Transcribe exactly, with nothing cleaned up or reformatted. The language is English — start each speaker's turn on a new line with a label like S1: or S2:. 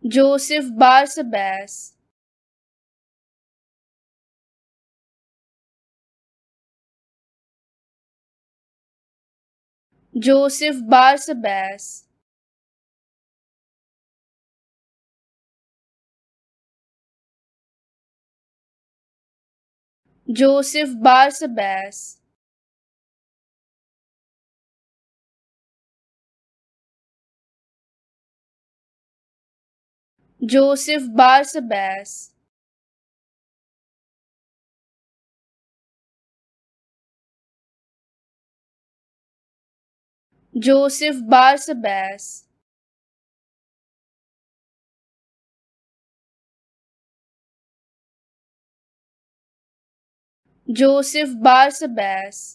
S1: Joseph Barsabbas, Joseph Barsabbas, Joseph Barsabbas, Joseph Barsabbas, Joseph Barsabbas, Joseph Barsabbas,